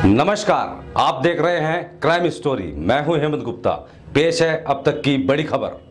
नमस्कार, आप देख रहे हैं क्राइम स्टोरी। मैं हूं हेमंत गुप्ता। पेश है अब तक की बड़ी खबर।